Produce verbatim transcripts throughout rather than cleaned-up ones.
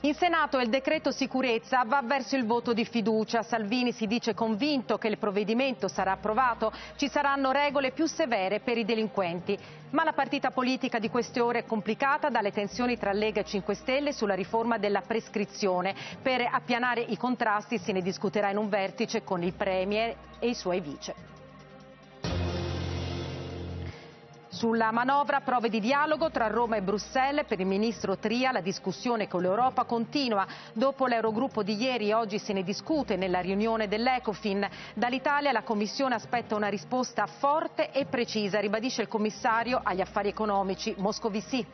In Senato il decreto sicurezza va verso il voto di fiducia. Salvini si dice convinto che il provvedimento sarà approvato, ci saranno regole più severe per i delinquenti. Ma la partita politica di queste ore è complicata dalle tensioni tra Lega e cinque Stelle sulla riforma della prescrizione. Per appianare i contrasti se ne discuterà in un vertice con il Premier e i suoi vice. Sulla manovra, prove di dialogo tra Roma e Bruxelles. Per il ministro Tria la discussione con l'Europa continua. Dopo l'Eurogruppo di ieri, oggi se ne discute nella riunione dell'Ecofin. Dall'Italia la Commissione aspetta una risposta forte e precisa, ribadisce il commissario agli affari economici Moscovici.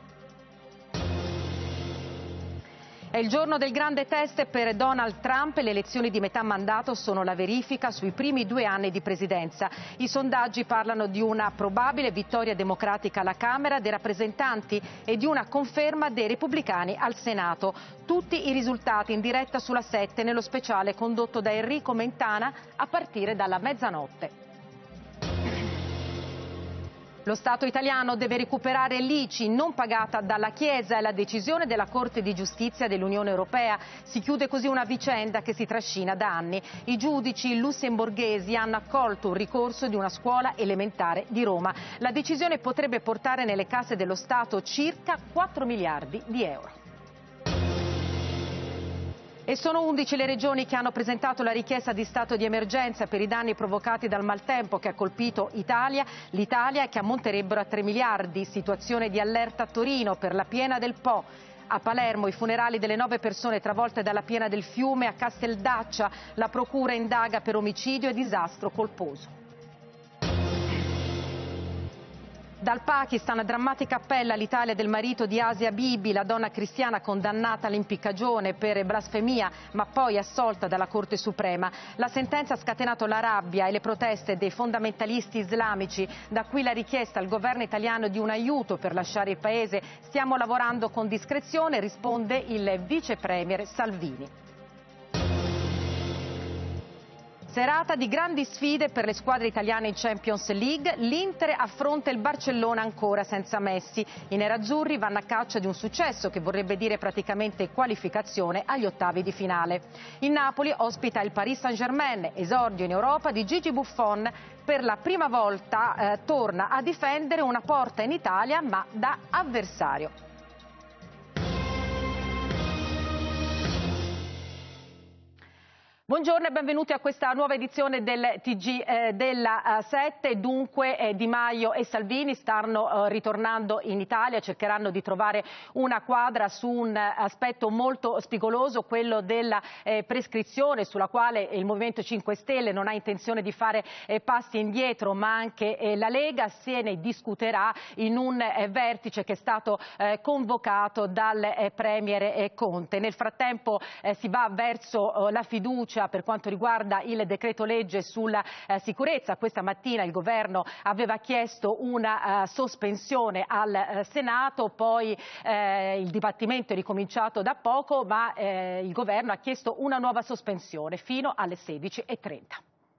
È il giorno del grande test per Donald Trump. Le elezioni di metà mandato sono la verifica sui primi due anni di presidenza. I sondaggi parlano di una probabile vittoria democratica alla Camera dei rappresentanti e di una conferma dei repubblicani al Senato. Tutti i risultati in diretta sulla sette nello speciale condotto da Enrico Mentana a partire dalla mezzanotte. Lo Stato italiano deve recuperare l'I C I non pagata dalla Chiesa, è la decisione della Corte di Giustizia dell'Unione Europea. Si chiude così una vicenda che si trascina da anni. I giudici lussemburghesi hanno accolto un ricorso di una scuola elementare di Roma. La decisione potrebbe portare nelle casse dello Stato circa quattro miliardi di euro. E sono undici le regioni che hanno presentato la richiesta di stato di emergenza per i danni provocati dal maltempo che ha colpito Italia, l'Italia e che ammonterebbero a tre miliardi. Situazione di allerta a Torino per la piena del Po. A Palermo i funerali delle nove persone travolte dalla piena del fiume. A Casteldaccia la procura indaga per omicidio e disastro colposo. Dal Pakistan, drammatica appella all'Italia del marito di Asia Bibi, la donna cristiana condannata all'impiccagione per blasfemia ma poi assolta dalla Corte Suprema. La sentenza ha scatenato la rabbia e le proteste dei fondamentalisti islamici, da qui la richiesta al governo italiano di un aiuto per lasciare il paese. Stiamo lavorando con discrezione, risponde il vice premier Salvini. Serata di grandi sfide per le squadre italiane in Champions League. L'Inter affronta il Barcellona ancora senza Messi. I nerazzurri vanno a caccia di un successo che vorrebbe dire praticamente qualificazione agli ottavi di finale. Il Napoli ospita il Paris Saint-Germain, esordio in Europa di Gigi Buffon. Per la prima volta eh, torna a difendere una porta in Italia ma da avversario. Buongiorno e benvenuti a questa nuova edizione del T G eh, della sette. Dunque eh, Di Maio e Salvini stanno eh, ritornando in Italia, cercheranno di trovare una quadra su un aspetto molto spigoloso, quello della eh, prescrizione, sulla quale il Movimento cinque Stelle non ha intenzione di fare eh, passi indietro, ma anche eh, la Lega. Se ne discuterà in un eh, vertice che è stato eh, convocato dal eh, Premier eh, Conte. Nel frattempo eh, si va verso eh, la fiducia per quanto riguarda il decreto legge sulla eh, sicurezza. Questa mattina il governo aveva chiesto una uh, sospensione al uh, Senato, poi eh, il dibattimento è ricominciato da poco, ma eh, il governo ha chiesto una nuova sospensione fino alle sedici e trenta.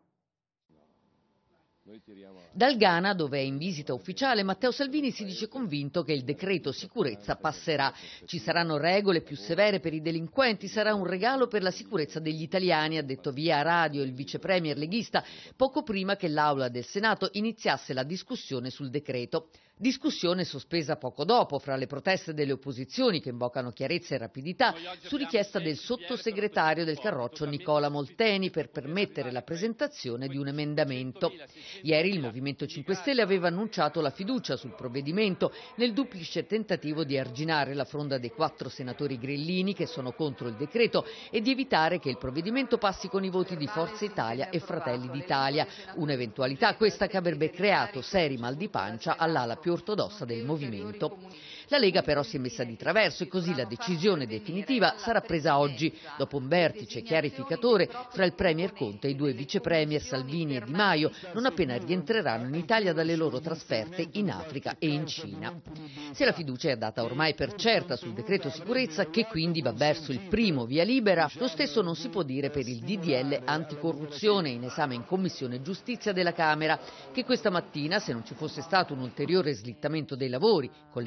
Dal Ghana, dove è in visita ufficiale, Matteo Salvini si dice convinto che il decreto sicurezza passerà. Ci saranno regole più severe per i delinquenti, sarà un regalo per la sicurezza degli italiani, ha detto via radio il vice premier leghista poco prima che l'Aula del Senato iniziasse la discussione sul decreto. Discussione sospesa poco dopo fra le proteste delle opposizioni che invocano chiarezza e rapidità su richiesta del sottosegretario del Carroccio Nicola Molteni per permettere la presentazione di un emendamento. Ieri il Movimento cinque Stelle aveva annunciato la fiducia sul provvedimento nel duplice tentativo di arginare la fronda dei quattro senatori grillini che sono contro il decreto e di evitare che il provvedimento passi con i voti di Forza Italia e Fratelli d'Italia, un'eventualità questa che avrebbe creato seri mal di pancia all'ala più ortodossa del movimento. La Lega però si è messa di traverso e così la decisione definitiva sarà presa oggi, dopo un vertice chiarificatore fra il Premier Conte e i due vice premier Salvini e Di Maio, non appena rientreranno in Italia dalle loro trasferte in Africa e in Cina. Se la fiducia è data ormai per certa sul decreto sicurezza, che quindi va verso il primo via libera, lo stesso non si può dire per il D D L anticorruzione in esame in Commissione Giustizia della Camera, che questa mattina, se non ci fosse stato un ulteriore slittamento dei lavori, con le inevitabili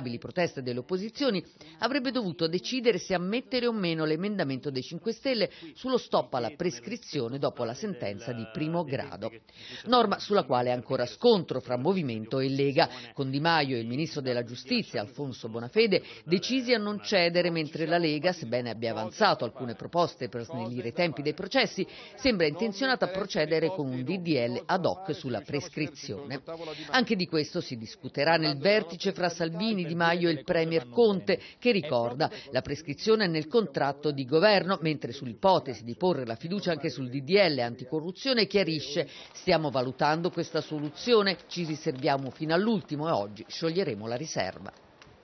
inevitabili proteste delle opposizioni, avrebbe dovuto decidere se ammettere o meno l'emendamento dei cinque Stelle sullo stop alla prescrizione dopo la sentenza di primo grado. Norma sulla quale è ancora scontro fra Movimento e Lega, con Di Maio e il ministro della Giustizia, Alfonso Bonafede, decisi a non cedere, mentre la Lega, sebbene abbia avanzato alcune proposte per snellire i tempi dei processi, sembra intenzionata a procedere con un D D L ad hoc sulla prescrizione. Anche di questo si discuterà nel vertice fra Salvini, Di Maio e il Premier Conte, che ricorda la prescrizione nel contratto di governo, mentre sull'ipotesi di porre la fiducia anche sul D D L anticorruzione chiarisce: stiamo valutando questa soluzione, ci riserviamo fino all'ultimo e oggi scioglieremo la riserva.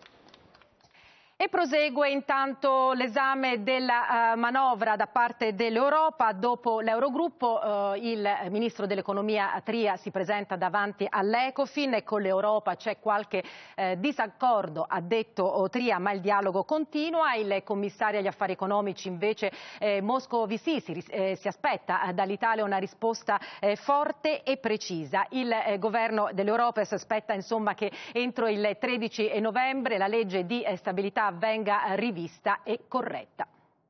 E prosegue intanto l'esame della uh, manovra da parte dell'Europa. Dopo l'Eurogruppo uh, il ministro dell'economia Tria si presenta davanti all'Ecofin e con l'Europa c'è qualche eh, disaccordo, ha detto oh, Tria, ma il dialogo continua. Il commissario agli affari economici invece eh, Moscovici si, eh, si aspetta eh, dall'Italia una risposta eh, forte e precisa. Il eh, governo dell'Europa si aspetta insomma che entro il tredici novembre la legge di eh, stabilità venga rivista e corretta.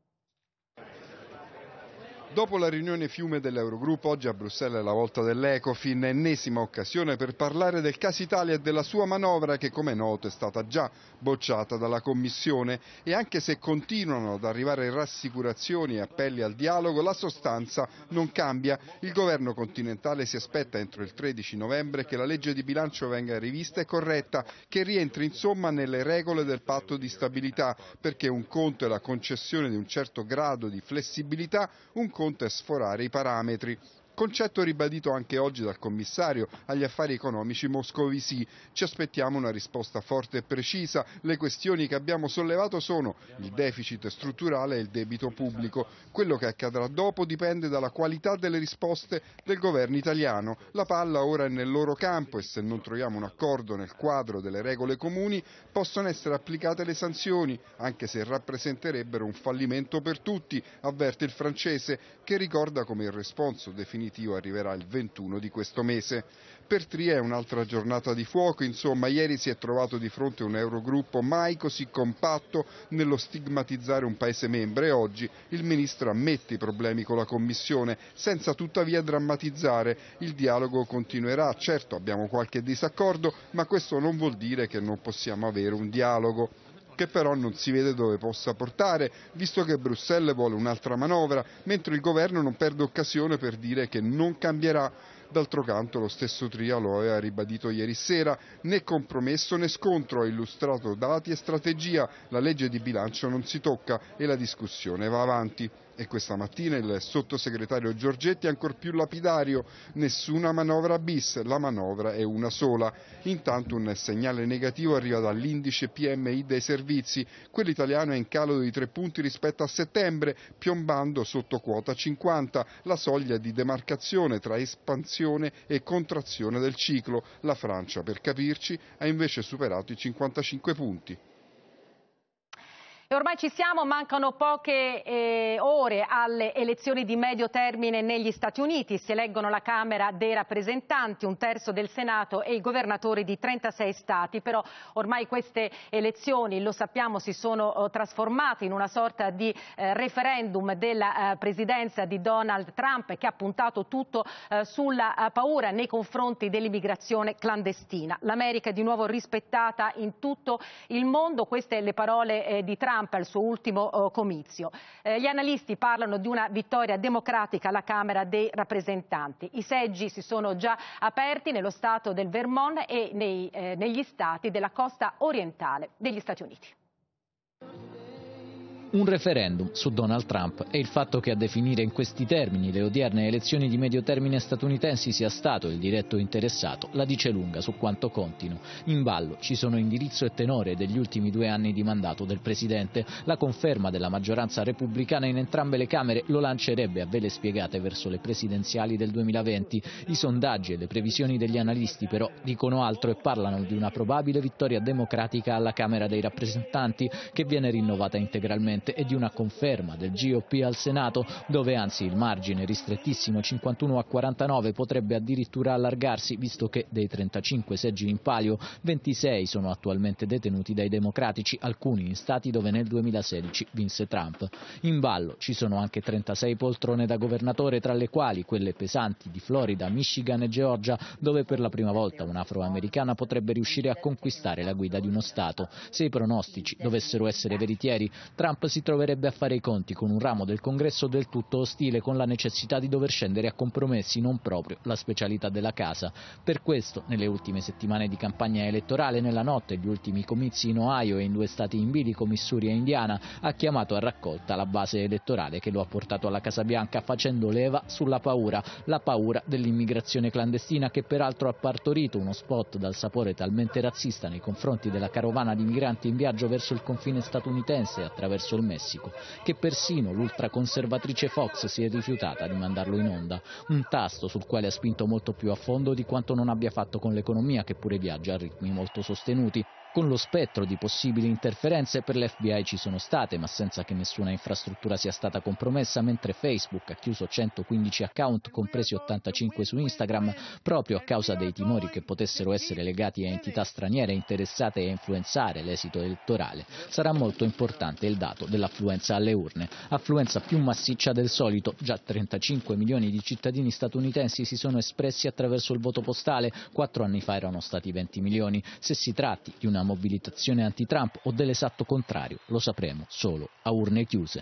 Dopo la riunione fiume dell'Eurogruppo, oggi a Bruxelles è la volta dell'Ecofin, ennesima occasione per parlare del caso Italia e della sua manovra che, come è noto, è stata già bocciata dalla Commissione, e anche se continuano ad arrivare rassicurazioni e appelli al dialogo, la sostanza non cambia. Il governo continentale si aspetta entro il tredici novembre che la legge di bilancio venga rivista e corretta, che rientri insomma nelle regole del patto di stabilità, perché un conto è la concessione di un certo grado di flessibilità, un conto è sforare i parametri. Concetto ribadito anche oggi dal commissario agli affari economici Moscovici. Ci aspettiamo una risposta forte e precisa. Le questioni che abbiamo sollevato sono il deficit strutturale e il debito pubblico. Quello che accadrà dopo dipende dalla qualità delle risposte del governo italiano. La palla ora è nel loro campo e se non troviamo un accordo nel quadro delle regole comuni possono essere applicate le sanzioni, anche se rappresenterebbero un fallimento per tutti, avverte il francese, che ricorda come il responso definitivo arriverà il ventuno di questo mese. Per Tria è un'altra giornata di fuoco, insomma ieri si è trovato di fronte a un Eurogruppo mai così compatto nello stigmatizzare un Paese membro e oggi il ministro ammette i problemi con la Commissione senza tuttavia drammatizzare. Il dialogo continuerà, certo abbiamo qualche disaccordo, ma questo non vuol dire che non possiamo avere un dialogo, che però non si vede dove possa portare, visto che Bruxelles vuole un'altra manovra, mentre il governo non perde occasione per dire che non cambierà. D'altro canto lo stesso Tria lo aveva ribadito ieri sera: né compromesso né scontro, ha illustrato dati e strategia, la legge di bilancio non si tocca e la discussione va avanti. E questa mattina il sottosegretario Giorgetti è ancor più lapidario: nessuna manovra bis, la manovra è una sola. Intanto un segnale negativo arriva dall'indice P M I dei servizi, quello italiano è in calo di tre punti rispetto a settembre, piombando sotto quota cinquanta, la soglia di demarcazione tra espansione e contrazione del ciclo. La Francia, per capirci, ha invece superato i cinquantacinque punti. E ormai ci siamo, mancano poche eh, ore alle elezioni di medio termine negli Stati Uniti. Si eleggono la Camera dei rappresentanti, un terzo del Senato e i governatori di trentasei stati. Però ormai queste elezioni, lo sappiamo, si sono oh, trasformate in una sorta di eh, referendum della eh, presidenza di Donald Trump, che ha puntato tutto eh, sulla eh, paura nei confronti dell'immigrazione clandestina. L'America è di nuovo rispettata in tutto il mondo, queste le parole eh, di Trump al suo ultimo oh, comizio. Eh, gli analisti parlano di una vittoria democratica alla Camera dei rappresentanti. I seggi si sono già aperti nello stato del Vermont e nei, eh, negli stati della costa orientale degli Stati Uniti. Un referendum su Donald Trump e il fatto che a definire in questi termini le odierne elezioni di medio termine statunitensi sia stato il diretto interessato la dice lunga su quanto contino. In ballo ci sono indirizzo e tenore degli ultimi due anni di mandato del Presidente. La conferma della maggioranza repubblicana in entrambe le Camere lo lancerebbe a vele spiegate verso le presidenziali del duemilaventi. I sondaggi e le previsioni degli analisti però dicono altro e parlano di una probabile vittoria democratica alla Camera dei rappresentanti, che viene rinnovata integralmente sette e di una conferma del G O P al Senato, dove anzi il margine ristrettissimo cinquantuno a quarantanove potrebbe addirittura allargarsi, visto che dei trentacinque seggi in palio ventisei sono attualmente detenuti dai democratici, alcuni in stati dove nel duemilasedici vinse Trump. In ballo ci sono anche trentasei poltrone da governatore, tra le quali quelle pesanti di Florida, Michigan e Georgia, dove per la prima volta un'afroamericana potrebbe riuscire a conquistare la guida di uno Stato. Se i pronostici dovessero essere veritieri, Trump si troverebbe a fare i conti con un ramo del Congresso del tutto ostile, con la necessità di dover scendere a compromessi, non proprio la specialità della casa. Per questo, nelle ultime settimane di campagna elettorale, nella notte e gli ultimi comizi in Ohio e in due stati in bilico, Missouri e Indiana, ha chiamato a raccolta la base elettorale che lo ha portato alla Casa Bianca, facendo leva sulla paura, la paura dell'immigrazione clandestina, che peraltro ha partorito uno spot dal sapore talmente razzista nei confronti della carovana di migranti in viaggio verso il confine statunitense attraverso il Messico, che persino l'ultraconservatrice Fox si è rifiutata di mandarlo in onda, un tasto sul quale ha spinto molto più a fondo di quanto non abbia fatto con l'economia, che pure viaggia a ritmi molto sostenuti. Con lo spettro di possibili interferenze per l'F B I ci sono state, ma senza che nessuna infrastruttura sia stata compromessa, mentre Facebook ha chiuso centoquindici account, compresi ottantacinque su Instagram, proprio a causa dei timori che potessero essere legati a entità straniere interessate a influenzare l'esito elettorale. Sarà molto importante il dato dell'affluenza alle urne, affluenza più massiccia del solito. Già trentacinque milioni di cittadini statunitensi si sono espressi attraverso il voto postale, quattro anni fa erano stati venti milioni. Se si tratti di una mobilitazione anti-Trump o dell'esatto contrario lo sapremo solo a urne chiuse.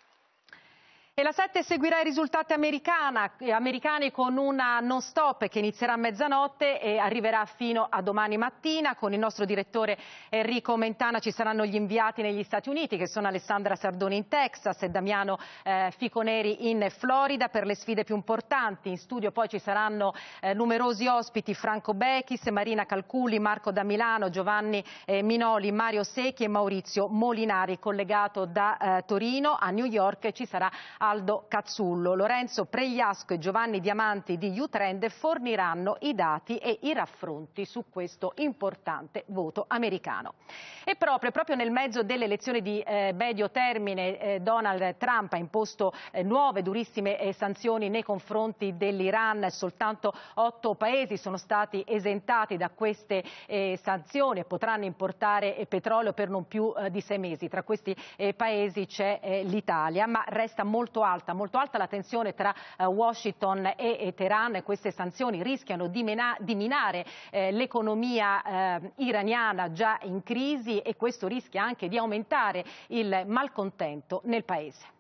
E la sette seguirà i risultati americana, americani con una non stop che inizierà a mezzanotte e arriverà fino a domani mattina. Con il nostro direttore Enrico Mentana ci saranno gli inviati negli Stati Uniti, che sono Alessandra Sardoni in Texas e Damiano eh, Ficoneri in Florida, per le sfide più importanti. In studio poi ci saranno eh, numerosi ospiti: Franco Bechis, Marina Calculi, Marco da Milano, Giovanni eh, Minoli, Mario Secchi e Maurizio Molinari. Collegato da eh, Torino a New York ci sarà Aldo Cazzullo. Lorenzo Pregliasco e Giovanni Diamanti di U-Trend forniranno i dati e i raffronti su questo importante voto americano. E proprio, proprio nel mezzo delle elezioni di eh, medio termine, eh, Donald Trump ha imposto eh, nuove durissime eh, sanzioni nei confronti dell'Iran. Soltanto otto paesi sono stati esentati da queste eh, sanzioni e potranno importare eh, petrolio per non più eh, di sei mesi. Tra questi eh, paesi c'è eh, l'Italia, ma resta molto alta, molto alta la tensione tra eh, Washington e, e Teheran, e queste sanzioni rischiano di, mena, di minare eh, l'economia eh, iraniana già in crisi, e questo rischia anche di aumentare il malcontento nel paese.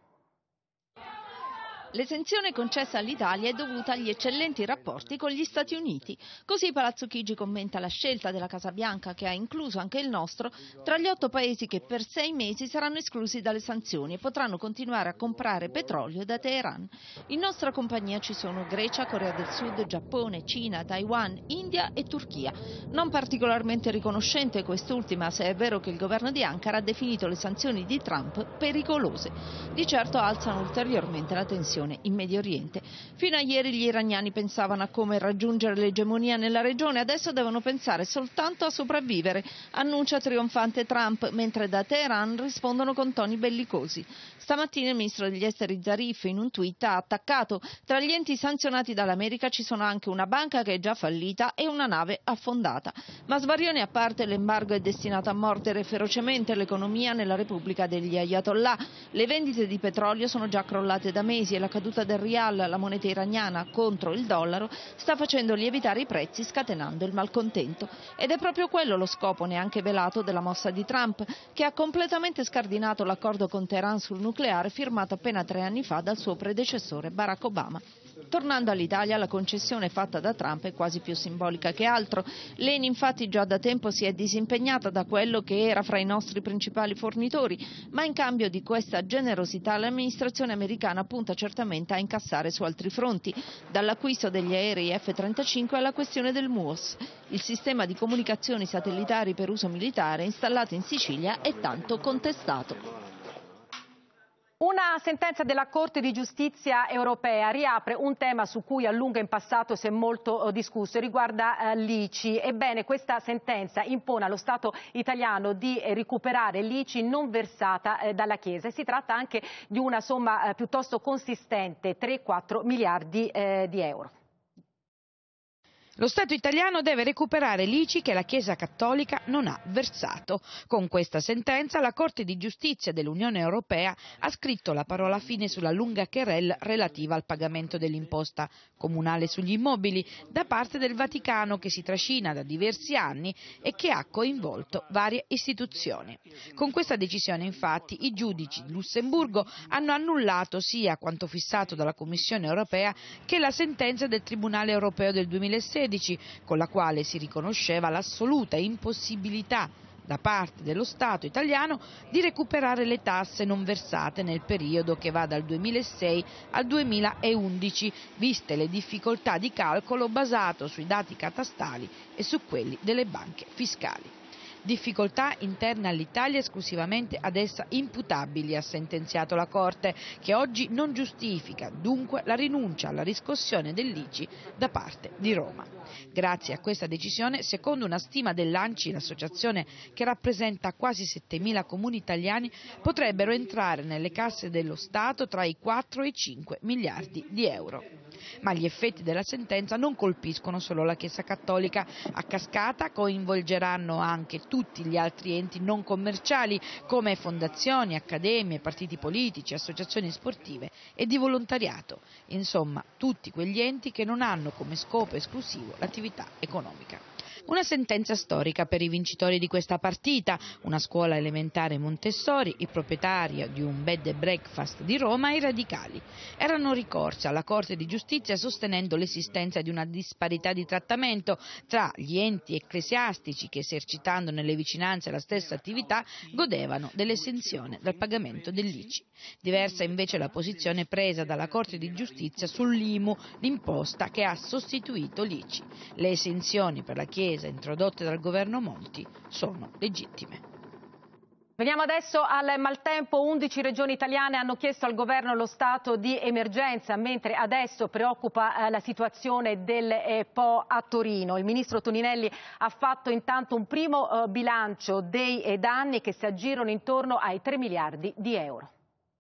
L'esenzione concessa all'Italia è dovuta agli eccellenti rapporti con gli Stati Uniti. Così Palazzo Chigi commenta la scelta della Casa Bianca, che ha incluso anche il nostro, tra gli otto paesi che per sei mesi saranno esclusi dalle sanzioni e potranno continuare a comprare petrolio da Teheran. In nostra compagnia ci sono Grecia, Corea del Sud, Giappone, Cina, Taiwan, India e Turchia. Non particolarmente riconoscente quest'ultima, se è vero che il governo di Ankara ha definito le sanzioni di Trump pericolose. Di certo alzano ulteriormente la tensione in Medio Oriente. Fino a ieri gli iraniani pensavano a come raggiungere l'egemonia nella regione, adesso devono pensare soltanto a sopravvivere, annuncia trionfante Trump, mentre da Teheran rispondono con toni bellicosi. Stamattina il ministro degli esteri Zarif in un tweet ha attaccato: tra gli enti sanzionati dall'America ci sono anche una banca che è già fallita e una nave affondata. Ma svarioni a parte, l'embargo è destinato a mordere ferocemente l'economia nella Repubblica degli Ayatollah. Le vendite di petrolio sono già crollate da mesi e la caduta del rial, la moneta iraniana, contro il dollaro sta facendo lievitare i prezzi, scatenando il malcontento. Ed è proprio quello lo scopo, neanche velato, della mossa di Trump, che ha completamente scardinato l'accordo con Teheran sul nucleare firmato appena tre anni fa dal suo predecessore Barack Obama. Tornando all'Italia, la concessione fatta da Trump è quasi più simbolica che altro. L'E N I infatti già da tempo si è disimpegnata da quello che era fra i nostri principali fornitori, ma in cambio di questa generosità l'amministrazione americana punta certamente a incassare su altri fronti, dall'acquisto degli aerei F trentacinque alla questione del M U O S. Il sistema di comunicazioni satellitari per uso militare installato in Sicilia è tanto contestato. Una sentenza della Corte di Giustizia europea riapre un tema su cui a lungo in passato si è molto discusso e riguarda eh, l'I C I. Ebbene, questa sentenza impone allo Stato italiano di eh, recuperare l'I C I non versata eh, dalla Chiesa e si tratta anche di una somma eh, piuttosto consistente, tre quattro miliardi eh, di euro. Lo Stato italiano deve recuperare l'I C I che la Chiesa Cattolica non ha versato. Con questa sentenza la Corte di Giustizia dell'Unione Europea ha scritto la parola fine sulla lunga querela relativa al pagamento dell'imposta comunale sugli immobili da parte del Vaticano, che si trascina da diversi anni e che ha coinvolto varie istituzioni. Con questa decisione, infatti, i giudici di Lussemburgo hanno annullato sia quanto fissato dalla Commissione Europea che la sentenza del Tribunale Europeo del duemilasedici, con la quale si riconosceva l'assoluta impossibilità da parte dello Stato italiano di recuperare le tasse non versate nel periodo che va dal duemilasei al duemilaundici, viste le difficoltà di calcolo basato sui dati catastali e su quelli delle banche fiscali. Difficoltà interne all'Italia esclusivamente ad essa imputabili, ha sentenziato la Corte, che oggi non giustifica dunque la rinuncia alla riscossione dell'I C I da parte di Roma. Grazie a questa decisione, secondo una stima dell'A N C I, l'associazione che rappresenta quasi settemila comuni italiani, potrebbero entrare nelle casse dello Stato tra i quattro e i cinque miliardi di euro. Ma gli effetti della sentenza non colpiscono solo la Chiesa Cattolica. A cascata coinvolgeranno anche tutti gli altri enti non commerciali come fondazioni, accademie, partiti politici, associazioni sportive e di volontariato. Insomma, tutti quegli enti che non hanno come scopo esclusivo l'attività economica. Una sentenza storica per i vincitori di questa partita, una scuola elementare Montessori, il proprietario di un bed and breakfast di Roma e i radicali. Erano ricorsi alla Corte di Giustizia sostenendo l'esistenza di una disparità di trattamento tra gli enti ecclesiastici che, esercitando nelle vicinanze la stessa attività, godevano dell'esenzione dal pagamento dell'I C I. Diversa invece la posizione presa dalla Corte di Giustizia sull'I M U, l'imposta che ha sostituito l'I C I. Le esenzioni per la Chiesa introdotte dal governo Monti sono legittime. Veniamo adesso al maltempo. undici regioni italiane hanno chiesto al governo lo stato di emergenza, mentre adesso preoccupa eh, la situazione del eh, Po a Torino. Il ministro Toninelli ha fatto intanto un primo eh, bilancio dei eh, danni che si aggirano intorno ai tre miliardi di euro.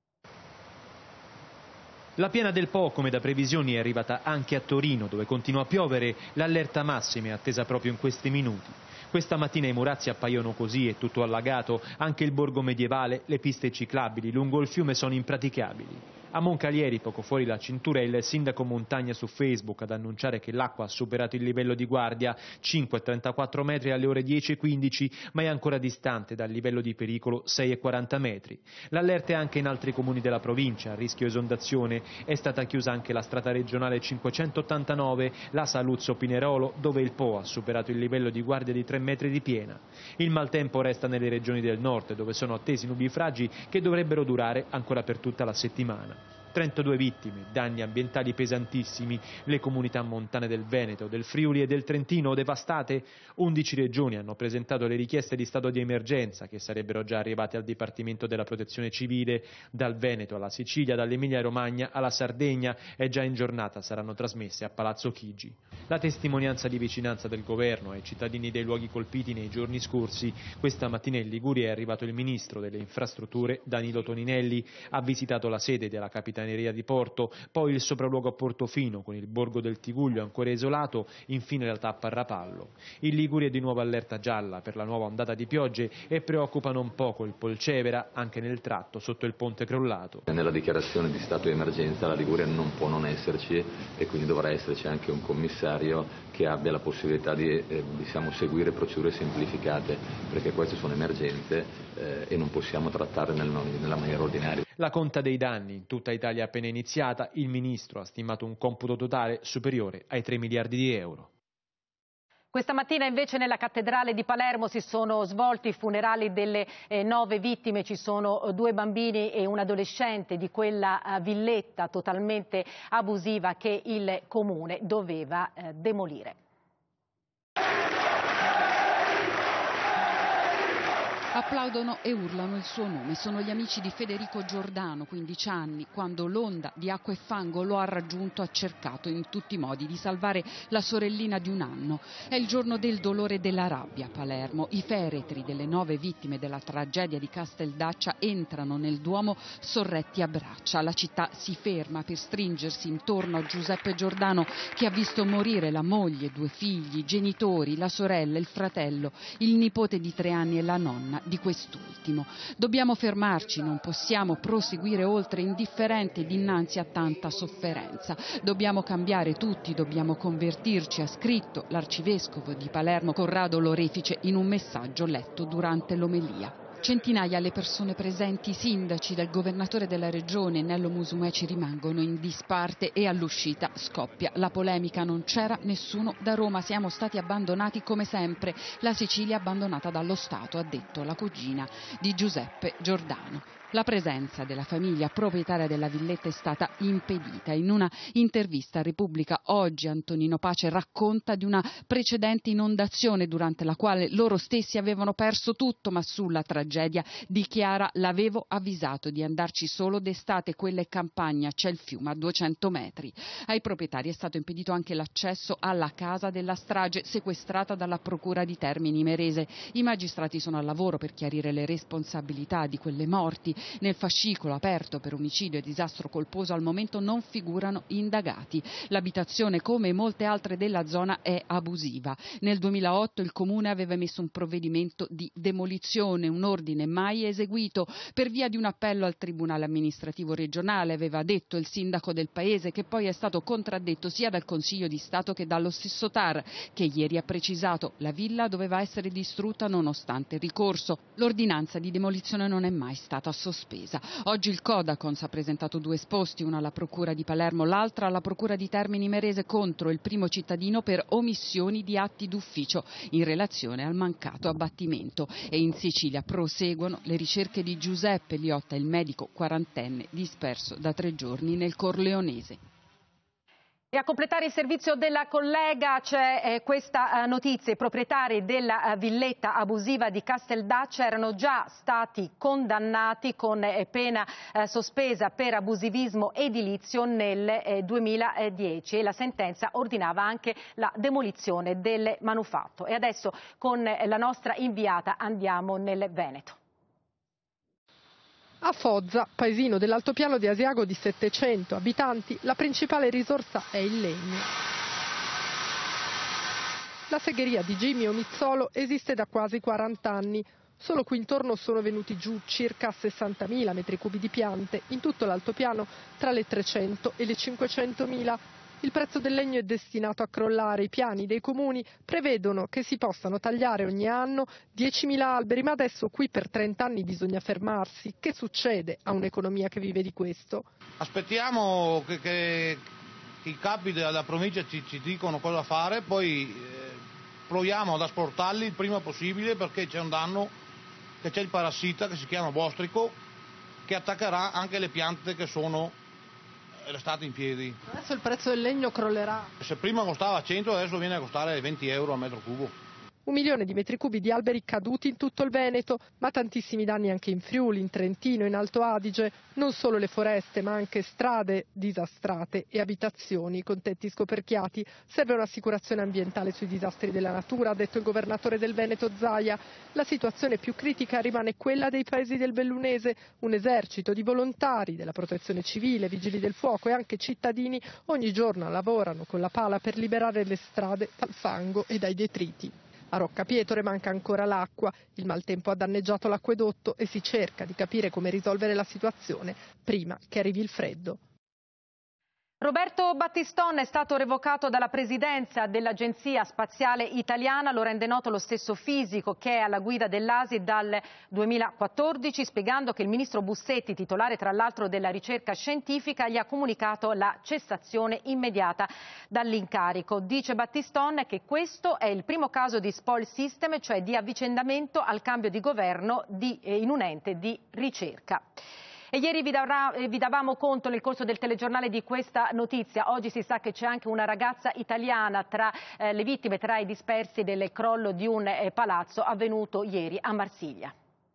La piena del Po, come da previsioni, è arrivata anche a Torino, dove continua a piovere. L'allerta massima è attesa proprio in questi minuti. Questa mattina i Murazzi appaiono così, è tutto allagato, anche il borgo medievale, le piste ciclabili lungo il fiume sono impraticabili. A Moncalieri, poco fuori la cintura, è il sindaco Montagna su Facebook ad annunciare che l'acqua ha superato il livello di guardia, cinque virgola trentaquattro metri alle ore dieci e quindici, ma è ancora distante dal livello di pericolo sei virgola quaranta metri. L'allerta è anche in altri comuni della provincia, a rischio esondazione. È stata chiusa anche la strada regionale cinquecentottantanove, la Saluzzo-Pinerolo, dove il Po ha superato il livello di guardia di tre metri di piena. Il maltempo resta nelle regioni del nord, dove sono attesi nubifragi che dovrebbero durare ancora per tutta la settimana. trentadue vittime, danni ambientali pesantissimi, le comunità montane del Veneto, del Friuli e del Trentino devastate. undici regioni hanno presentato le richieste di stato di emergenza, che sarebbero già arrivate al Dipartimento della Protezione Civile. Dal Veneto alla Sicilia, dall'Emilia Romagna alla Sardegna, e già in giornata saranno trasmesse a Palazzo Chigi. La testimonianza di vicinanza del governo ai cittadini dei luoghi colpiti nei giorni scorsi. Questa mattina in Liguria è arrivato il ministro delle infrastrutture Danilo Toninelli, ha visitato la sede della Capitaneria di Porto, poi il sopralluogo a Portofino con il borgo del Tiguglio ancora isolato, infine la tappa a Rapallo. In Liguria è di nuovo allerta gialla per la nuova ondata di piogge e preoccupa non poco il Polcevera, anche nel tratto sotto il ponte crollato. Nella dichiarazione di stato di emergenza la Liguria non può non esserci e quindi dovrà esserci anche un commissario che abbia la possibilità di eh, diciamo, seguire procedure semplificate, perché queste sono emergenze eh, e non possiamo trattarle nel, nella maniera ordinaria. La conta dei danni in tutta Italia è appena iniziata, il ministro ha stimato un computo totale superiore ai tre miliardi di euro. Questa mattina invece nella cattedrale di Palermo si sono svolti i funerali delle eh, nove vittime. Ci sono eh, due bambini e un adolescente di quella eh, villetta totalmente abusiva che il comune doveva eh, demolire. Applaudono e urlano il suo nome. Sono gli amici di Federico Giordano, quindici anni, quando l'onda di acqua e fango lo ha raggiunto, ha cercato in tutti i modi di salvare la sorellina di un anno. È il giorno del dolore e della rabbia a Palermo. I feretri delle nove vittime della tragedia di Casteldaccia entrano nel Duomo sorretti a braccia. La città si ferma per stringersi intorno a Giuseppe Giordano, che ha visto morire la moglie, due figli, i genitori, la sorella, il fratello, il nipote di tre anni e la nonna di quest'ultimo. Dobbiamo fermarci, non possiamo proseguire oltre indifferenti dinanzi a tanta sofferenza. Dobbiamo cambiare tutti, dobbiamo convertirci, ha scritto l'arcivescovo di Palermo Corrado Lorefice in un messaggio letto durante l'omelia. Centinaia le persone presenti, i sindaci del governatore della regione Nello Musumeci rimangono in disparte e all'uscita scoppia la polemica. Non c'era nessuno da Roma, siamo stati abbandonati come sempre, la Sicilia abbandonata dallo Stato, ha detto la cugina di Giuseppe Giordano. La presenza della famiglia proprietaria della villetta è stata impedita. In una intervista a Repubblica oggi Antonino Pace racconta di una precedente inondazione durante la quale loro stessi avevano perso tutto, ma sulla tragedia dichiara: l'avevo avvisato di andarci solo d'estate, quella è campagna, c'è il fiume a duecento metri. Ai proprietari è stato impedito anche l'accesso alla casa della strage sequestrata dalla procura di Termini Imerese. I magistrati sono al lavoro per chiarire le responsabilità di quelle morti. Nel fascicolo aperto per omicidio e disastro colposo al momento non figurano indagati. L'abitazione, come molte altre della zona, è abusiva. Nel duemilaotto il comune aveva emesso un provvedimento di demolizione, un ordine mai eseguito per via di un appello al Tribunale amministrativo regionale, aveva detto il sindaco del paese, che poi è stato contraddetto sia dal Consiglio di Stato che dallo stesso T A R, che ieri ha precisato la villa doveva essere distrutta nonostante il ricorso. L'ordinanza di demolizione non è mai stata sospesa. Oggi il Codacons ha presentato due esposti, una alla Procura di Palermo, l'altra alla Procura di Termini Imerese contro il primo cittadino per omissioni di atti d'ufficio in relazione al mancato abbattimento. E in Sicilia proseguono le ricerche di Giuseppe Liotta, il medico quarantenne disperso da tre giorni nel Corleonese. E a completare il servizio della collega c'è eh, questa eh, notizia. I proprietari della eh, villetta abusiva di Casteldaccia erano già stati condannati con eh, pena eh, sospesa per abusivismo edilizio nel eh, duemiladieci e la sentenza ordinava anche la demolizione del manufatto. E adesso con eh, la nostra inviata andiamo nel Veneto. A Foggia, paesino dell'altopiano di Asiago di settecento abitanti, la principale risorsa è il legno. La segheria di Jimmy Omizzolo esiste da quasi quaranta anni. Solo qui intorno sono venuti giù circa sessantamila metri cubi di piante, in tutto l'altopiano tra le trecento e le cinquecentomila. Il prezzo del legno è destinato a crollare. I piani dei comuni prevedono che si possano tagliare ogni anno diecimila alberi, ma adesso qui per trenta anni bisogna fermarsi. Che succede a un'economia che vive di questo? Aspettiamo che, che, che i capi della provincia ci, ci dicono cosa fare, poi eh, proviamo ad asportarli il prima possibile, perché c'è un danno, che c'è il parassita che si chiama bostrico, che attaccherà anche le piante che sono restate in piedi. Adesso il prezzo del legno crollerà. Se prima costava cento, adesso viene a costare venti euro a metro cubo. Un milione di metri cubi di alberi caduti in tutto il Veneto, ma tantissimi danni anche in Friuli, in Trentino, in Alto Adige. Non solo le foreste, ma anche strade disastrate e abitazioni con tetti scoperchiati. Serve un'assicurazione ambientale sui disastri della natura, ha detto il governatore del Veneto Zaia. La situazione più critica rimane quella dei paesi del Bellunese. Un esercito di volontari della protezione civile, vigili del fuoco e anche cittadini ogni giorno lavorano con la pala per liberare le strade dal fango e dai detriti. A Roccapietore manca ancora l'acqua, il maltempo ha danneggiato l'acquedotto e si cerca di capire come risolvere la situazione prima che arrivi il freddo. Roberto Battiston è stato revocato dalla presidenza dell'Agenzia Spaziale Italiana, lo rende noto lo stesso fisico che è alla guida dell'A S I dal duemilaquattordici, spiegando che il ministro Bussetti, titolare tra l'altro della ricerca scientifica, gli ha comunicato la cessazione immediata dall'incarico. Dice Battiston che questo è il primo caso di spoil system, cioè di avvicendamento al cambio di governo di, eh, in un ente di ricerca. E ieri vi, darà, vi davamo conto nel corso del telegiornale di questa notizia. Oggi si sa che c'è anche una ragazza italiana tra eh, le vittime, tra i dispersi del crollo di un eh, palazzo avvenuto ieri a Marsiglia.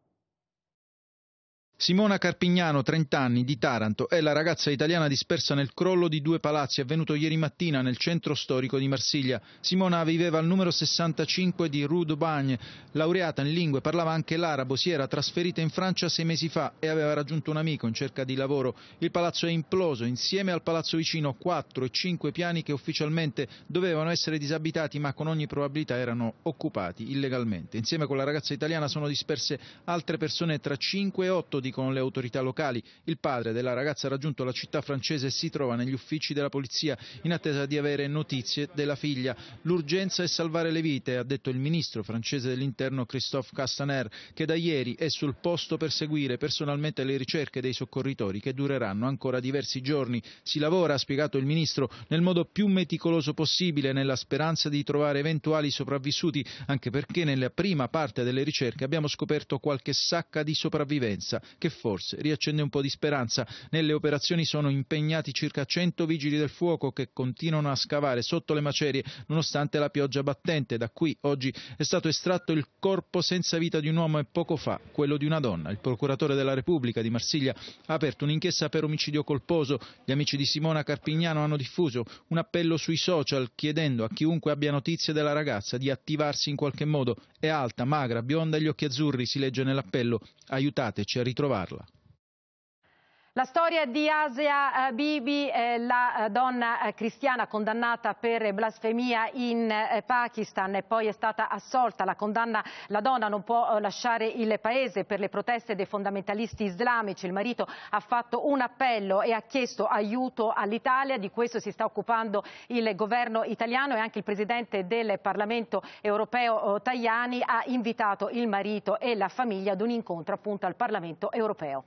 Simona Carpignano, trenta anni, di Taranto, è la ragazza italiana dispersa nel crollo di due palazzi avvenuto ieri mattina nel centro storico di Marsiglia. Simona viveva al numero sessantacinque di Rue d'Aubagne, laureata in lingue, parlava anche l'arabo, si era trasferita in Francia sei mesi fa e aveva raggiunto un amico in cerca di lavoro. Il palazzo è imploso, insieme al palazzo vicino quattro e cinque piani che ufficialmente dovevano essere disabitati ma con ogni probabilità erano occupati illegalmente. Insieme con la ragazza italiana sono disperse altre persone tra cinque e otto di con le autorità locali. Il padre della ragazza ha raggiunto la città francese e si trova negli uffici della polizia in attesa di avere notizie della figlia. L'urgenza è salvare le vite, ha detto il ministro francese dell'interno Christophe Castaner, che da ieri è sul posto per seguire personalmente le ricerche dei soccorritori che dureranno ancora diversi giorni. Si lavora, ha spiegato il ministro, nel modo più meticoloso possibile nella speranza di trovare eventuali sopravvissuti, anche perché nella prima parte delle ricerche abbiamo scoperto qualche sacca di sopravvivenza che forse riaccende un po' di speranza. Nelle operazioni sono impegnati circa cento vigili del fuoco che continuano a scavare sotto le macerie nonostante la pioggia battente. Da qui oggi è stato estratto il corpo senza vita di un uomo e poco fa quello di una donna. Il procuratore della Repubblica di Marsiglia ha aperto un'inchiesta per omicidio colposo. Gli amici di Simona Carpignano hanno diffuso un appello sui social chiedendo a chiunque abbia notizie della ragazza di attivarsi in qualche modo. È alta, magra, bionda e gli occhi azzurri, si legge nell'appello. Aiutateci a ritrovarla. La storia di Asia Bibi, eh, la donna eh, cristiana condannata per blasfemia in eh, Pakistan e poi è stata assolta. La condanna, la donna non può eh, lasciare il paese per le proteste dei fondamentalisti islamici. Il marito ha fatto un appello e ha chiesto aiuto all'Italia. Di questo si sta occupando il governo italiano e anche il presidente del Parlamento europeo Tajani ha invitato il marito e la famiglia ad un incontro appunto al Parlamento europeo.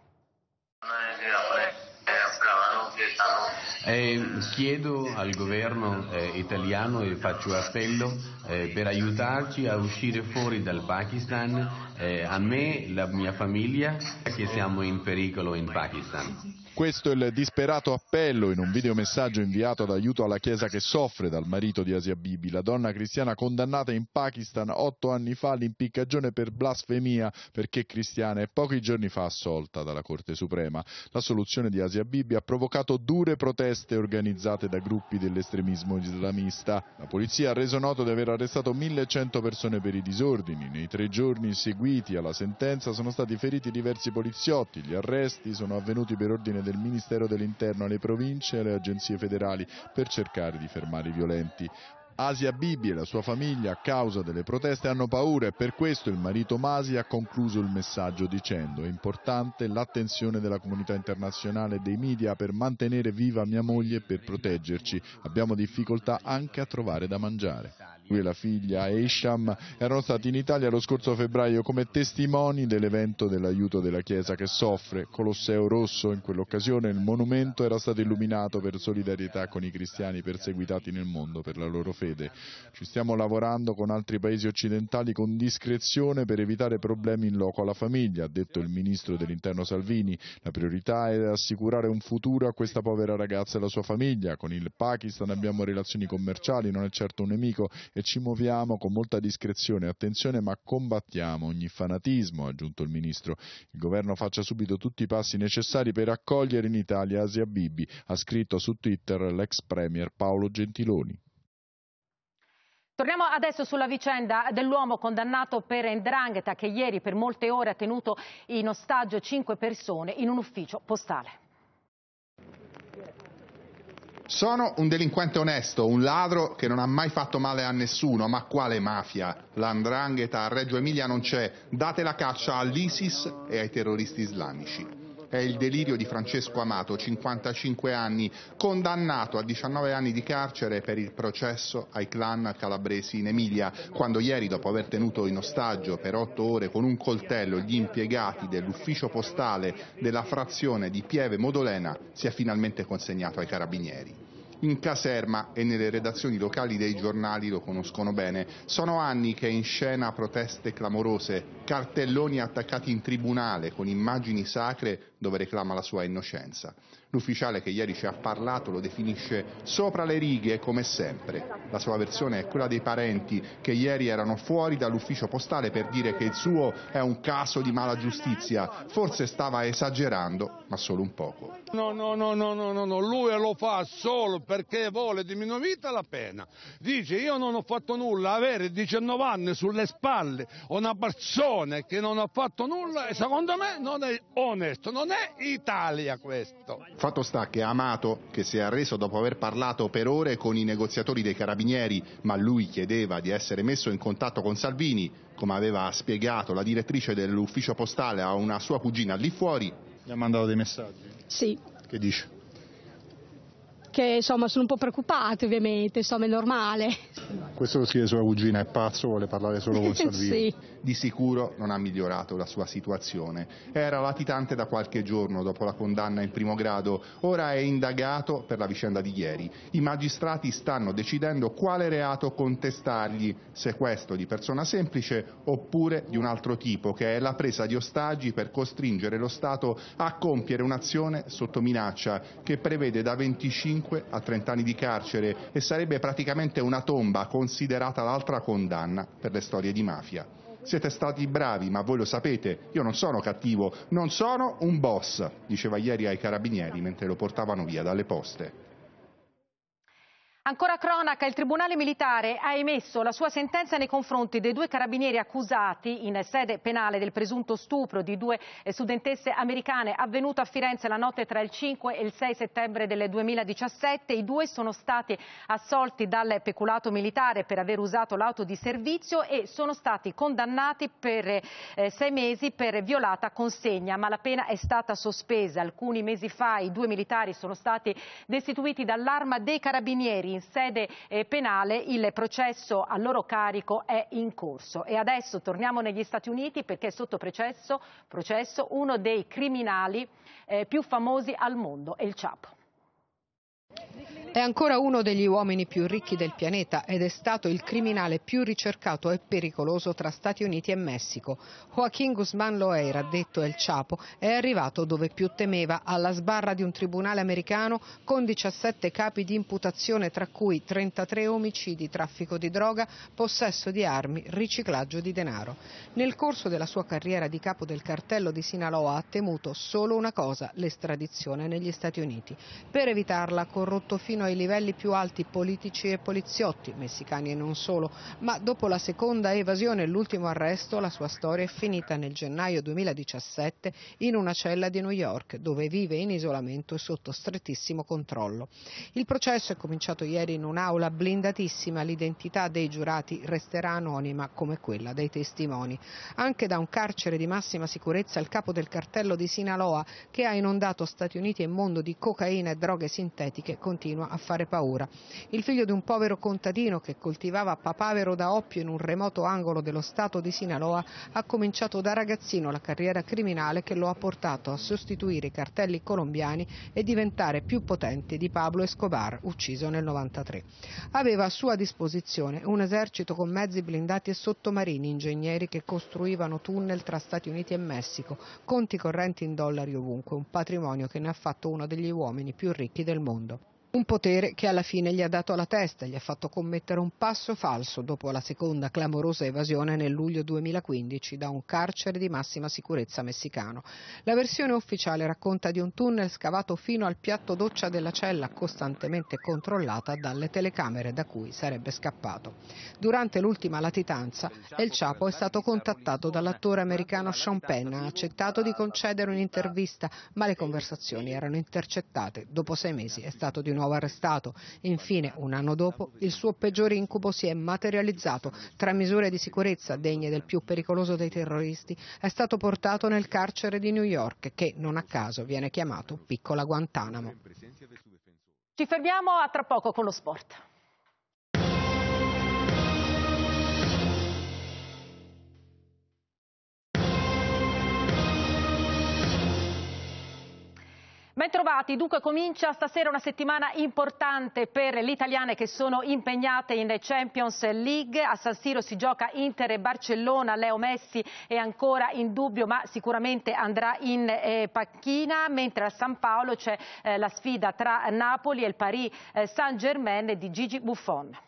Eh, chiedo al governo eh, italiano e faccio appello eh, per aiutarci a uscire fuori dal Pakistan, eh, a me e la mia famiglia che siamo in pericolo in Pakistan. Questo è il disperato appello in un videomessaggio inviato ad aiuto alla Chiesa che soffre dal marito di Asia Bibi, la donna cristiana condannata in Pakistan otto anni fa all'impiccagione per blasfemia perché cristiana e pochi giorni fa assolta dalla Corte Suprema. La soluzione di Asia Bibi ha provocato dure proteste organizzate da gruppi dell'estremismo islamista. La polizia ha reso noto di aver arrestato millecento persone per i disordini. Nei tre giorni seguiti alla sentenza sono stati feriti diversi poliziotti. Gli arresti sono avvenuti per ordine del Ministero dell'Interno alle province e alle agenzie federali per cercare di fermare i violenti. Asia Bibi e la sua famiglia a causa delle proteste hanno paura e per questo il marito Masi ha concluso il messaggio dicendo: è importante l'attenzione della comunità internazionale e dei media per mantenere viva mia moglie e per proteggerci, abbiamo difficoltà anche a trovare da mangiare. Lui e la figlia Eisham erano stati in Italia lo scorso febbraio come testimoni dell'evento dell'aiuto della Chiesa che soffre, Colosseo Rosso. In quell'occasione il monumento era stato illuminato per solidarietà con i cristiani perseguitati nel mondo per la loro fede. Ci stiamo lavorando con altri paesi occidentali con discrezione per evitare problemi in loco alla famiglia, ha detto il ministro dell'Interno Salvini. La priorità è assicurare un futuro a questa povera ragazza e alla sua famiglia. Con il Pakistan abbiamo relazioni commerciali, non è certo un nemico, e ci muoviamo con molta discrezione e attenzione, ma combattiamo ogni fanatismo, ha aggiunto il ministro. Il governo faccia subito tutti i passi necessari per accogliere in Italia Asia Bibi, ha scritto su Twitter l'ex premier Paolo Gentiloni. Torniamo adesso sulla vicenda dell'uomo condannato per 'ndrangheta che ieri per molte ore ha tenuto in ostaggio cinque persone in un ufficio postale. Sono un delinquente onesto, un ladro che non ha mai fatto male a nessuno, ma quale mafia? La 'ndrangheta a Reggio Emilia non c'è, date la caccia all'ISIS e ai terroristi islamici. È il delirio di Francesco Amato, cinquantacinque anni, condannato a diciannove anni di carcere per il processo ai clan calabresi in Emilia, quando ieri, dopo aver tenuto in ostaggio per otto ore con un coltello gli impiegati dell'ufficio postale della frazione di Pieve Modolena, si è finalmente consegnato ai carabinieri. In caserma e nelle redazioni locali dei giornali lo conoscono bene. Sono anni che è in scena proteste clamorose, cartelloni attaccati in tribunale con immagini sacre dove reclama la sua innocenza. L'ufficiale che ieri ci ha parlato lo definisce sopra le righe come sempre. La sua versione è quella dei parenti che ieri erano fuori dall'ufficio postale per dire che il suo è un caso di mala giustizia. Forse stava esagerando, ma solo un poco. No, no, no, no, no, no, no, lui lo fa solo perché vuole diminuire la pena. Dice io non ho fatto nulla, avere diciannove anni sulle spalle una persona che non ha fatto nulla, e secondo me non è onesto, non è Italia questo. Fatto sta che Amato, che si è arreso dopo aver parlato per ore con i negoziatori dei carabinieri, ma lui chiedeva di essere messo in contatto con Salvini, come aveva spiegato la direttrice dell'ufficio postale a una sua cugina lì fuori. Gli ha mandato dei messaggi? Sì. Che dice? Che insomma sono un po' preoccupati, ovviamente, insomma è normale. Questo lo scrive sua cugina, è pazzo, vuole parlare solo con Salvini. Sì. Di sicuro non ha migliorato la sua situazione. Era latitante da qualche giorno dopo la condanna in primo grado, ora è indagato per la vicenda di ieri. I magistrati stanno decidendo quale reato contestargli, sequestro di persona semplice oppure di un altro tipo, che è la presa di ostaggi per costringere lo Stato a compiere un'azione sotto minaccia che prevede da venticinque a trenta anni di carcere e sarebbe praticamente una tomba considerata l'altra condanna per le storie di mafia. Siete stati bravi, ma voi lo sapete, io non sono cattivo, non sono un boss, diceva ieri ai carabinieri mentre lo portavano via dalle poste. Ancora cronaca, il Tribunale Militare ha emesso la sua sentenza nei confronti dei due carabinieri accusati in sede penale del presunto stupro di due studentesse americane avvenuto a Firenze la notte tra il cinque e il sei settembre del duemiladiciassette. I due sono stati assolti dal peculato militare per aver usato l'auto di servizio e sono stati condannati per eh, sei mesi per violata consegna, ma la pena è stata sospesa. Alcuni mesi fa i due militari sono stati destituiti dall'Arma dei Carabinieri. In sede eh, penale il processo a loro carico è in corso. E adesso torniamo negli Stati Uniti perché è sotto processo, processo uno dei criminali eh, più famosi al mondo, El Chapo. È ancora uno degli uomini più ricchi del pianeta ed è stato il criminale più ricercato e pericoloso tra Stati Uniti e Messico. Joaquín Guzmán Loera, detto El Chapo, è arrivato dove più temeva, alla sbarra di un tribunale americano con diciassette capi di imputazione, tra cui trentatré omicidi, traffico di droga, possesso di armi, riciclaggio di denaro. Nel corso della sua carriera di capo del cartello di Sinaloa ha temuto solo una cosa, l'estradizione negli Stati Uniti. Per evitarla ha corrotto fino ai livelli più alti politici e poliziotti, messicani e non solo, ma dopo la seconda evasione e l'ultimo arresto la sua storia è finita nel gennaio duemiladiciassette in una cella di New York, dove vive in isolamento e sotto strettissimo controllo. Il processo è cominciato ieri in un'aula blindatissima, l'identità dei giurati resterà anonima come quella dei testimoni. Anche da un carcere di massima sicurezza il capo del cartello di Sinaloa, che ha inondato Stati Uniti e mondo di cocaina e droghe sintetiche, continua a fare paura. Il figlio di un povero contadino che coltivava papavero da oppio in un remoto angolo dello stato di Sinaloa ha cominciato da ragazzino la carriera criminale che lo ha portato a sostituire i cartelli colombiani e diventare più potente di Pablo Escobar, ucciso nel novantatré. Aveva a sua disposizione un esercito con mezzi blindati e sottomarini, ingegneri che costruivano tunnel tra Stati Uniti e Messico, conti correnti in dollari ovunque, un patrimonio che ne ha fatto uno degli uomini più ricchi del mondo. Un potere che alla fine gli ha dato la testa e gli ha fatto commettere un passo falso dopo la seconda clamorosa evasione nel luglio duemilaquindici da un carcere di massima sicurezza messicano. La versione ufficiale racconta di un tunnel scavato fino al piatto doccia della cella, costantemente controllata dalle telecamere da cui sarebbe scappato. Durante l'ultima latitanza, El Chapo è stato contattato dall'attore americano Sean Penn, ha accettato di concedere un'intervista, ma le conversazioni erano intercettate. Dopo sei mesi è stato di nuovo arrestato. Infine, un anno dopo, il suo peggiore incubo si è materializzato. Tra misure di sicurezza degne del più pericoloso dei terroristi, è stato portato nel carcere di New York, che non a caso viene chiamato Piccola Guantanamo. Ci fermiamo a tra poco con lo sport. Bentrovati, dunque comincia stasera una settimana importante per le italiane che sono impegnate in Champions League. A San Siro si gioca Inter e Barcellona, Leo Messi è ancora in dubbio ma sicuramente andrà in eh, panchina, mentre a San Paolo c'è eh, la sfida tra Napoli e il Paris eh, Saint-Germain di Gigi Buffon.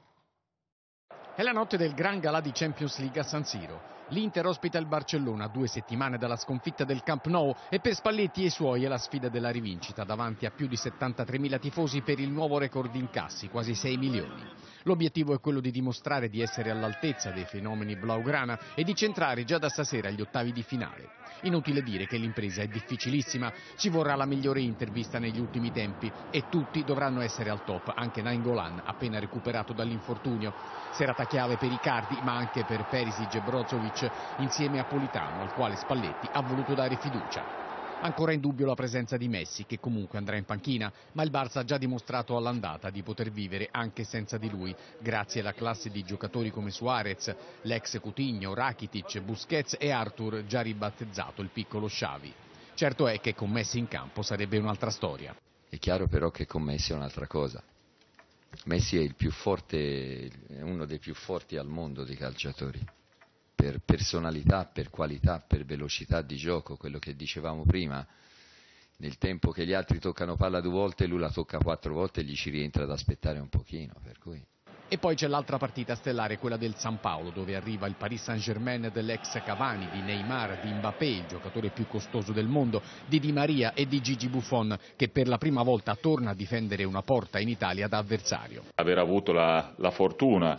È la notte del gran galà di Champions League a San Siro. L'Inter ospita il Barcellona a due settimane dalla sconfitta del Camp Nou e per Spalletti e i suoi è la sfida della rivincita davanti a più di settantatremila tifosi per il nuovo record di incassi, quasi sei milioni. L'obiettivo è quello di dimostrare di essere all'altezza dei fenomeni blaugrana e di centrare già da stasera gli ottavi di finale. Inutile dire che l'impresa è difficilissima, ci vorrà la migliore Inter vista negli ultimi tempi e tutti dovranno essere al top, anche Nainggolan appena recuperato dall'infortunio. Serata chiave per Icardi ma anche per Perisic e Brozovic insieme a Politano, al quale Spalletti ha voluto dare fiducia. Ancora in dubbio la presenza di Messi, che comunque andrà in panchina, ma il Barça ha già dimostrato all'andata di poter vivere anche senza di lui, grazie alla classe di giocatori come Suarez, l'ex Coutinho, Rakitic, Busquets e Arthur, già ribattezzato il piccolo Xavi. Certo è che con Messi in campo sarebbe un'altra storia. È chiaro però che con Messi è un'altra cosa. Messi è il più forte, è uno dei più forti al mondo dei calciatori. Per personalità, per qualità, per velocità di gioco, quello che dicevamo prima, nel tempo che gli altri toccano palla due volte, lui la tocca quattro volte e gli ci rientra ad aspettare un pochino, per cui... E poi c'è l'altra partita stellare, quella del San Paolo, dove arriva il Paris Saint-Germain dell'ex Cavani, di Neymar, di Mbappé, il giocatore più costoso del mondo, di Di Maria e di Gigi Buffon, che per la prima volta torna a difendere una porta in Italia da avversario. Aver avuto la, la fortuna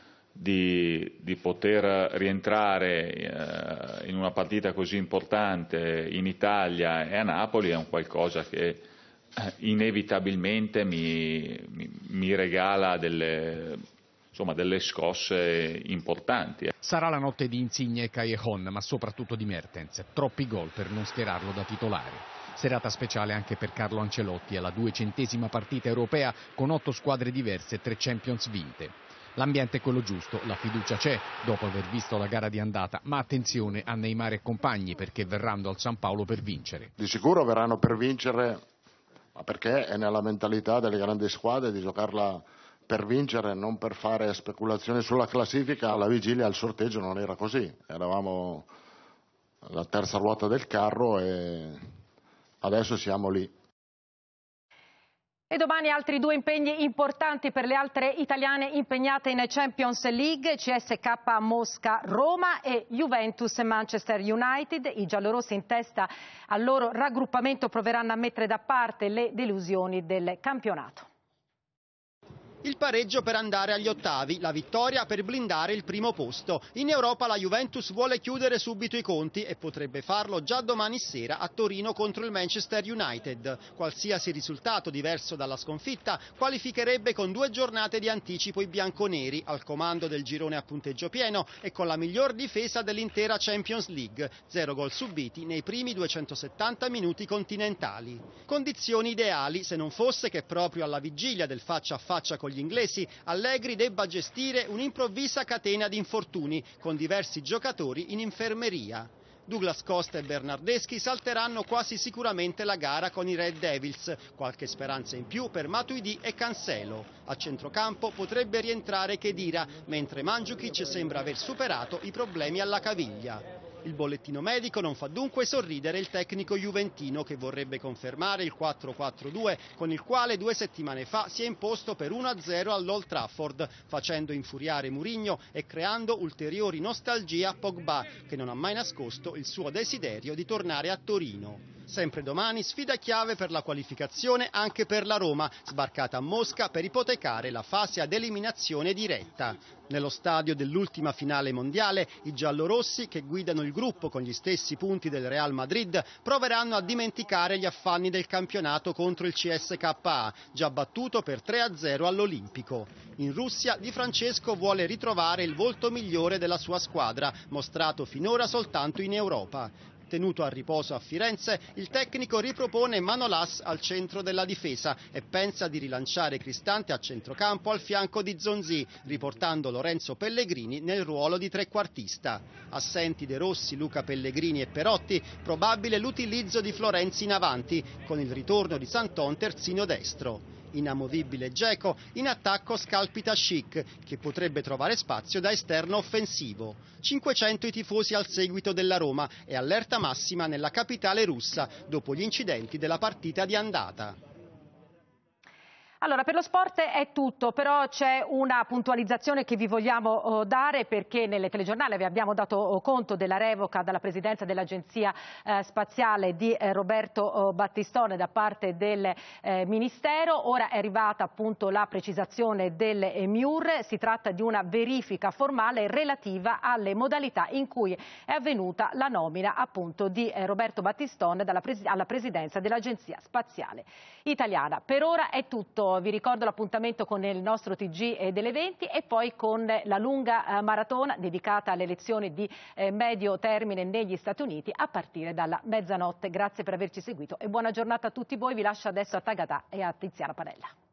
Di, di poter rientrare eh, in una partita così importante in Italia e a Napoli è un qualcosa che eh, inevitabilmente mi, mi, mi regala delle, insomma, delle scosse importanti. Sarà la notte di Insigne e Callejon, ma soprattutto di Mertens, troppi gol per non schierarlo da titolare. Serata speciale anche per Carlo Ancelotti, alla duecentesima partita europea con otto squadre diverse e tre Champions vinte. L'ambiente è quello giusto, la fiducia c'è dopo aver visto la gara di andata, ma attenzione a Neymar e compagni perché verranno al San Paolo per vincere. Di sicuro verranno per vincere, ma perché è nella mentalità delle grandi squadre di giocarla per vincere, non per fare speculazioni sulla classifica. Alla vigilia al sorteggio non era così, eravamo alla terza ruota del carro e adesso siamo lì. E domani altri due impegni importanti per le altre italiane impegnate in Champions League, C S K A Mosca-Roma e Juventus-Manchester United. I giallorossi in testa al loro raggruppamento proveranno a mettere da parte le delusioni del campionato. Il pareggio per andare agli ottavi, la vittoria per blindare il primo posto. In Europa la Juventus vuole chiudere subito i conti e potrebbe farlo già domani sera a Torino contro il Manchester United. Qualsiasi risultato diverso dalla sconfitta qualificherebbe con due giornate di anticipo i bianconeri, al comando del girone a punteggio pieno e con la miglior difesa dell'intera Champions League, zero gol subiti nei primi duecentosettanta minuti continentali. Condizioni ideali se non fosse che proprio alla vigilia del faccia a faccia con gli inglesi Allegri debba gestire un'improvvisa catena di infortuni con diversi giocatori in infermeria. Douglas Costa e Bernardeschi salteranno quasi sicuramente la gara con i Red Devils, qualche speranza in più per Matuidi e Cancelo. A centrocampo potrebbe rientrare Khedira, mentre Mandžukić sembra aver superato i problemi alla caviglia. Il bollettino medico non fa dunque sorridere il tecnico juventino, che vorrebbe confermare il quattro quattro due con il quale due settimane fa si è imposto per uno a zero all'Old Trafford, facendo infuriare Mourinho e creando ulteriori nostalgie a Pogba, che non ha mai nascosto il suo desiderio di tornare a Torino. Sempre domani sfida chiave per la qualificazione anche per la Roma, sbarcata a Mosca per ipotecare la fase ad eliminazione diretta. Nello stadio dell'ultima finale mondiale, i giallorossi, che guidano il gruppo con gli stessi punti del Real Madrid, proveranno a dimenticare gli affanni del campionato contro il C S K A, già battuto per tre a zero all'Olimpico. In Russia Di Francesco vuole ritrovare il volto migliore della sua squadra, mostrato finora soltanto in Europa. Tenuto a riposo a Firenze, il tecnico ripropone Manolas al centro della difesa e pensa di rilanciare Cristante a centrocampo al fianco di Zonzi, riportando Lorenzo Pellegrini nel ruolo di trequartista. Assenti De Rossi, Luca Pellegrini e Perotti, probabile l'utilizzo di Florenzi in avanti, con il ritorno di Santon terzino destro. Inamovibile Dzeko, in attacco scalpita Schick, che potrebbe trovare spazio da esterno offensivo. cinquecento i tifosi al seguito della Roma e allerta massima nella capitale russa dopo gli incidenti della partita di andata. Allora, per lo sport è tutto, però c'è una puntualizzazione che vi vogliamo dare, perché nelle telegiornali vi abbiamo dato conto della revoca dalla presidenza dell'Agenzia eh, Spaziale di eh, Roberto Battistone da parte del eh, Ministero. Ora è arrivata appunto la precisazione del eh, M I U R, si tratta di una verifica formale relativa alle modalità in cui è avvenuta la nomina appunto di eh, Roberto Battistone dalla pres- alla presidenza dell'Agenzia Spaziale Italiana. Per ora è tutto. Vi ricordo l'appuntamento con il nostro T G delle venti e poi con la lunga maratona dedicata alle elezioni di medio termine negli Stati Uniti a partire dalla mezzanotte. Grazie per averci seguito e buona giornata a tutti voi. Vi lascio adesso a Tagada e a Tiziana Panella.